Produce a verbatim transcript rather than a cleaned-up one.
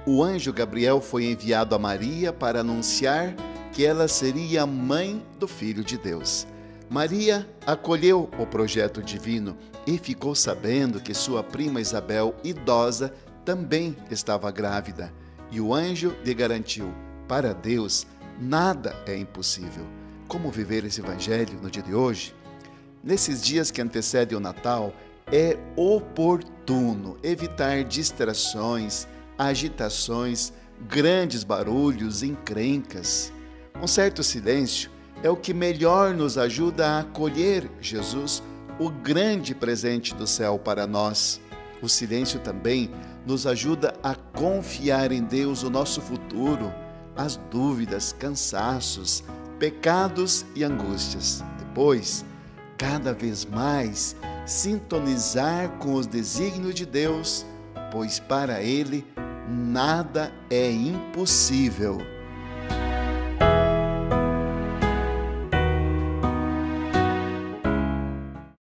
O anjo Gabriel foi enviado a Maria para anunciar que ela seria a mãe do Filho de Deus. Maria acolheu o projeto divino e ficou sabendo que sua prima Isabel, idosa, também estava grávida. E o anjo lhe garantiu: para Deus, nada é impossível. Como viver esse evangelho no dia de hoje? Nesses dias que antecedem o Natal, é oportuno evitar distrações, agitações, grandes barulhos, encrencas. Um certo silêncio é o que melhor nos ajuda a acolher Jesus, o grande presente do céu para nós. O silêncio também nos ajuda a confiar em Deus o nosso futuro, as dúvidas, cansaços, pecados e angústias. Depois, cada vez mais, sintonizar com os desígnios de Deus, pois para Ele nada é impossível.